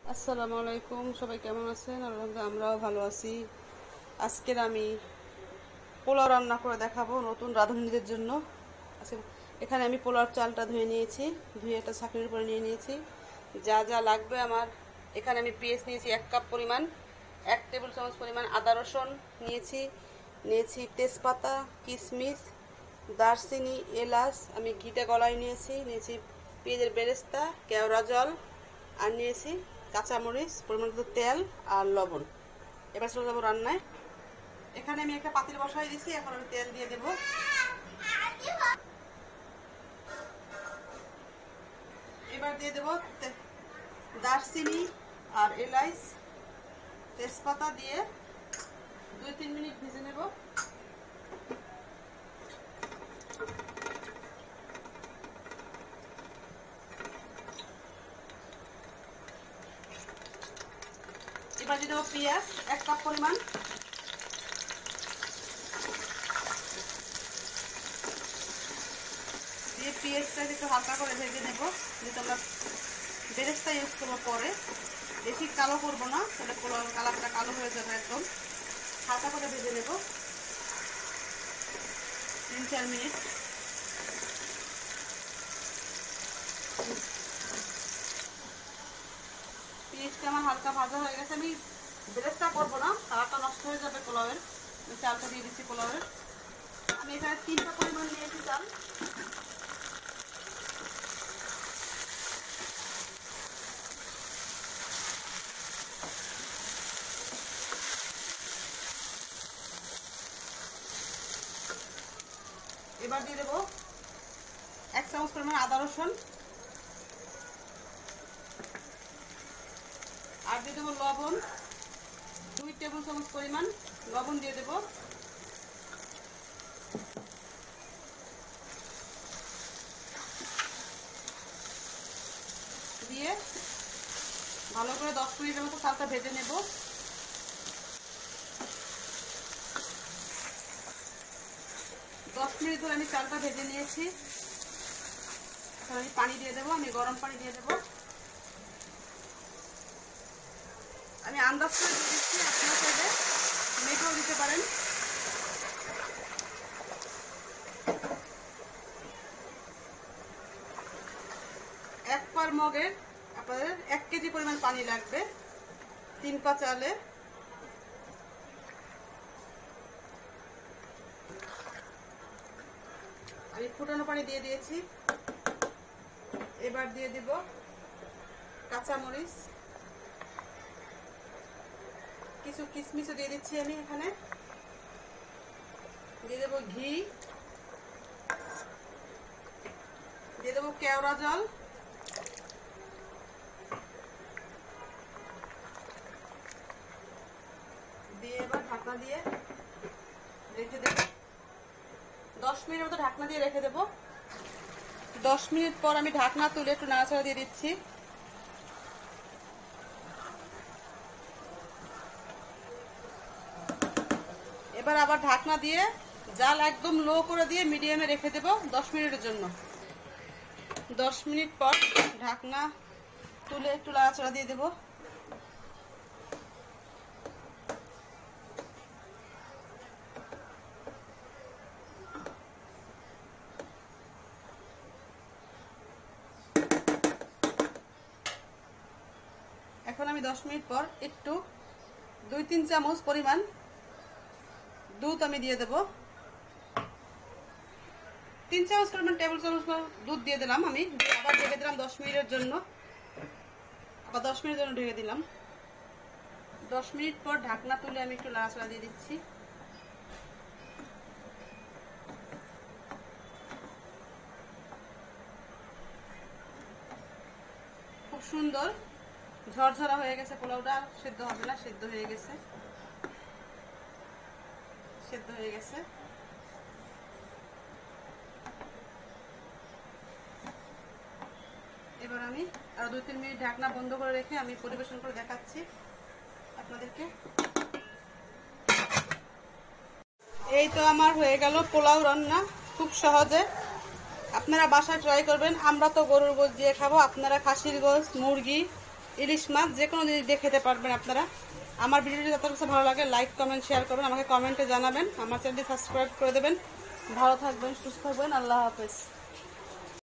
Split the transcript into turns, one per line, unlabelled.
আসসালামু আলাইকুম, সবাই কেমন আছেন? আলহামদুলিল্লাহ আমরাও ভালো আছি। আজকের আমি পোলাও রান্না করে দেখাবো নতুন রাঁধুনিদের জন্য। আচ্ছা, এখানে আমি পোলাওর চালটা ধুয়ে নিয়েছি, ধুয়ে একটা ছাঁকনির উপরে নিয়ে নিয়েছি। যা যা লাগবে আমার, এখানে আমি পেঁয়াজ নিয়েছি 1 কাপ পরিমাণ, 1 টেবিল চামচ পরিমাণ আদা রসুন নিয়েছি তেজপাতা, কিশমিশ, দারচিনি, এলাচ, আমি ঘিটা গলায় নিয়েছি পেঁয়াজের বেরেস্তা, কেওড়া জল, আর নিয়েছি কাঁচামরিচ, পরিমাণ মতো তেল আর লবণ। এবার চলে যাবো রান্নায়। এখানে আমি একটা পাতিল বসাই দিয়েছি, এখন আমি তেল দিয়ে দেব। এবার দিয়ে দেব দারচিনি আর এলাচ, তেজপাতা দিয়ে 2-3 মিনিট ভেজে নেব। এবার দিয়ে দেবো পেঁয়াজ 1 কাপ পরিমাণ, দিয়ে পেঁয়াজটাকে একটু হালকা করে ভেজে নেব। যেহেতু আমরা বেরেস্তা ইউজ করবো পরে, বেশি কালো করবো না, তাহলে পোলাওর কালারটা কালো হয়ে যাবে। একদম হালকা করে ভেজে নেব 3-4 মিনিট। পেঁয়াজটা আমার হালকা ভাজা হয়ে গেছে। আমি বেরেস্তা করবো না, কালারটা নষ্ট হয়ে যাবে পোলাওয়ের। আমি চালটা দিয়ে দিচ্ছি পোলাওয়ের। আমি এখানে 3 কাপ পরিমাণ নিয়েছি চাল। এবার দিয়ে দেবো 1 চামচ পরিমাণ আদা রসুন, আর দিয়ে দেবো লবণ, 2 টেবিল চামচ পরিমাণ লবণ দিয়ে দেবো। দিয়ে ভালো করে 10 মিনিটের মতো চালটা ভেজে নেব। 10 মিনিট ধরে আমি চালটা ভেজে নিয়েছি। আমি পানি দিয়ে দেবো, আমি গরম পানি দিয়ে দেবো। আমি আন্দাজ করে দিয়ে দিচ্ছি, আপনারা চাইলে মেঘেও দিতে পারেন। এক পার মগের আপনাদের 1 কেজি পরিমাণ পানি লাগবে 3 পা চালে। আমি ফুটানো পানি দিয়ে দিয়েছি। এবার দিয়ে দিব কাঁচামরিচ, কিছু কিশমিশও দিয়ে দিচ্ছি আমি এখানে। দিয়ে দেবো ঘি, দিয়ে দেবো কেওড়া জল, দিয়ে এবার ঢাকনা দিয়ে রেখে দেবো 10 মিনিটের মতো। ঢাকনা দিয়ে রেখে দেবো। 10 মিনিট পর আমি ঢাকনা তুলে একটু নাড়াচাড়া দিয়ে দিচ্ছি। এবার আবার ঢাকনা দিয়ে জাল একদম লো করে দিয়ে মিডিয়ামে রেখে দেবো 10 মিনিটের জন্য। 10 মিনিট পর ঢাকনা তুলে একটু নাড়াচাড়া দিয়ে দেবো। এখন আমি 10 মিনিট পর একটু 2-3 চামচ পরিমাণ দুধ আমি দিয়ে দেব। 3 চামচ পরিমাণ টেবিল চামচ দুধ দিয়ে দিলাম আমি। আবার ঢেকে দিলাম 10 মিনিটের জন্য। আবার 10 মিনিটের জন্য ঢেকে দিলাম। 10 মিনিট পর ঢাকনা তুলে আমি একটু নাড়াচাড়া দিয়ে দিচ্ছি। খুব সুন্দর ঝরঝরা হয়ে গেছে পোলাওটা। সেদ্ধ হবে না, সেদ্ধ হয়ে গেছে। এবার আমি আরো 2-3 মিনিট ঢাকনা বন্ধ করে রেখে আমি পরিবেশন করে দেখাচ্ছি আপনাদেরকে। এই তো আমার হয়ে গেল পোলাও রান্না, খুব সহজে। আপনারা বাসায় ট্রাই করবেন। আমরা তো গরুর গোশত দিয়ে খাবো, আপনারা খাসির গোশত, মুরগি ইলিশ মাছ যে কোনো জিনিস দিয়ে খেতে পারবেন আপনারা। আমার ভিডিওটি যত কাছে ভালো লাগে লাইক কমেন্ট শেয়ার করবেন, আমাকে কমেন্টে জানাবেন, আমার চ্যানেলটি সাবস্ক্রাইব করে দেবেন। ভালো থাকবেন, সুস্থ থাকবেন, আল্লাহ হাফেজ।